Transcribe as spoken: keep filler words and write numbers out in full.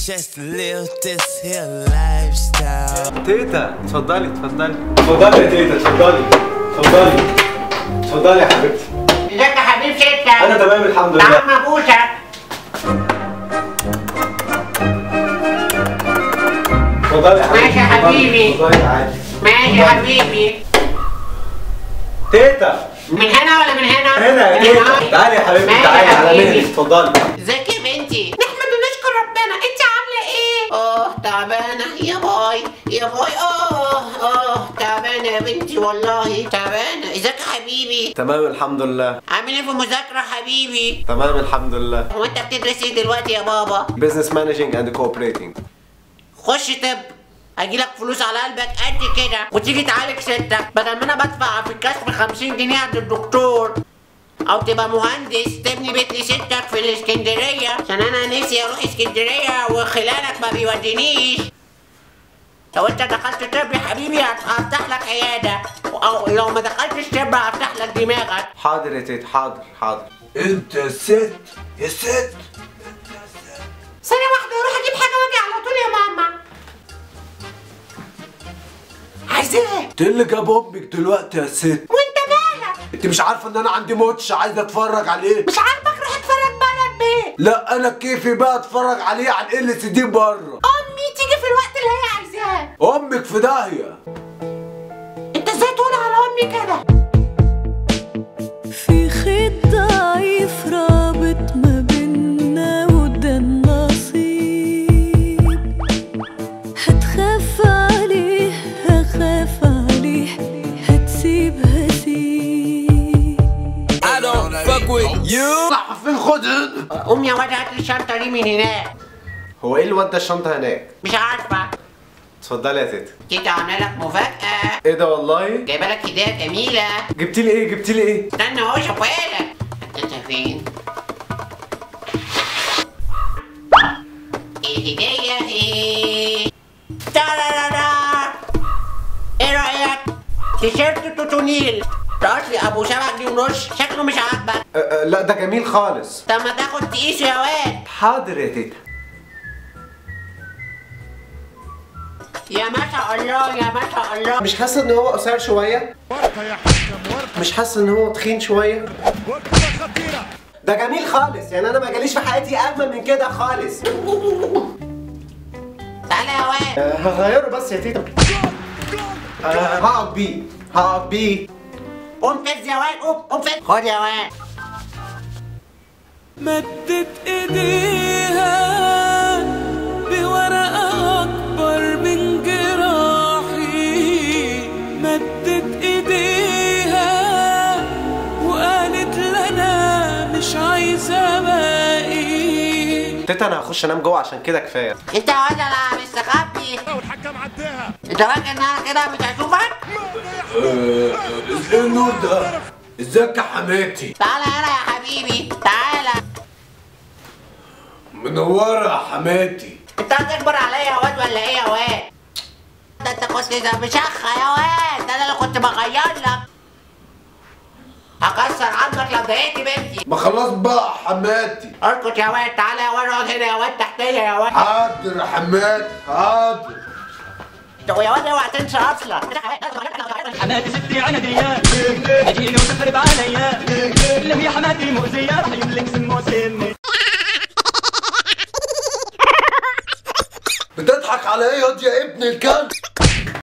just to live this here lifestyle. تيتا اتفضلي اتفضلي اتفضلي يا تيتا اتفضلي اتفضلي اتفضلي يا حبيبتي. ازيك يا حبيب ستة؟ انا تمام الحمد لله. تعال مبوسك. اتفضلي يا حبيبتي. ماشي يا حبيبي. اتفضلي عادي. ماشي يا حبيبي. تيتا من هنا ولا من هنا؟ هنا يا تيتا. تعالي يا حبيبتي تعالي على مهلي اتفضلي. ازيك يا بنتي؟ نحمد ونشكر ربنا، انت عامله ايه؟ اه تعبانه يا باي يا باي. اه اه تعبانه يا بنتي والله تعبانه. ازيك يا حبيبي؟ تمام الحمد لله. عامل ايه في المذاكره حبيبي؟ تمام الحمد لله. هو انت بتدرس ايه دلوقتي يا بابا؟ بزنس مانجينج اند كوبريتنج. خش طب هيجيلك فلوس على قلبك قد كده وتيجي تعالج ستك بدل ما انا بدفع في الكشف خمسين جنيه عند الدكتور. او تبقى مهندس تبني بيت لستك في الاسكندريه عشان انا نفسي اروح اسكندريه وخلالك ما بيودينيش. لو انت دخلت طب يا حبيبي هفتح لك عياده، او لو ما دخلتش طب هفتح لك دماغك. حاضر يا تيتا حاضر حاضر. انت يا ست يا ست. ثانيه واحده اروح اجيب حاجه واجي على طول يا ماما. عايز ايه؟ انت اللي جاب امك دلوقتي يا ست؟ وانت مالك؟ انت مش عارفه ان انا عندي ماتش عايز اتفرج عليه؟ مش عاجبك روح اتفرج بره البيت. لا انا كيفي بقى اتفرج عليه على ال سي دي بره. امي تيجي في الوقت اللي هي عايزاه. امك في داهيه. انت ازاي تقول على امي كده؟ في خيط ضعيف رابط ما بينا وده النصيب. هتخاف عليه هخاف عليه هتسيب هسيب. I don't fuck with you. راح فين خد هنا. قوم يا واد هات لي الشنطه دي من هناك. هو ايه اللي ودى الشنطه هناك؟ مش عارفه. اتفضلي يا تيتا. تيتا عامله لك مفاجاه. ايه ده والله؟ جايبه لك هديه جميله. جبتي لي ايه جبتي لي ايه؟ استنى اهو شوفها لك. حطيتها فين؟ الهديه اهي. تارارارا. ايه رايك؟ تيشيرت توتونيل اصلي ابو سبع جنيه ونص شكله مش عاجبك. أه أه لا ده جميل خالص. طب ما تاخد تقيسه يا واد. حاضر يا تيتا. يا ما شاء الله يا ما شاء الله. مش حاسه ان هو قصير شويه؟ مش حاسه ان هو تخين شويه؟ ده جميل خالص يعني انا ما جاليش في حياتي اجمل من كده خالص. تعالى يا واد. أه هغيره بس يا تيتا. أه هقعد بيه هقعد بيه. قوم فز يا واد قوم قوم فز. خد يا واد. مدت ايديها بورقة اكبر من جراحي. مدت ايديها وقالت لنا مش عايزة باقي. تيتا انا هخش انام جوه عشان كده كفايه. انت يا واد انا مستخبي. والحكام عداها. انت فاكر ان انا كده مش هشوفك؟ ايه النور ده؟ ازيك يا حماتي؟ تعالى هنا يا حبيبي تعالى. منوره يا حماتي. انت هتكبر عليا يا واد ولا ايه يا واد؟ ده انت كنت مشخة يا واد. ده انا اللي كنت بغير لك. هكسر عظمك لو ضايقت بنتي. ما خلاص بقى يا حماتي. اسكت يا واد. تعالى يا واد اقعد هنا يا واد تحتيا يا واد. حاضر يا حماتي حاضر. طب يا واد اوعى تنسى اصلك. حماتي ستي عنادية تجيني وتخرب عليا. اللي هي حماتي مؤذية راح يملك سم وسم. بتضحك على ايه ياض يا ابن الكلب؟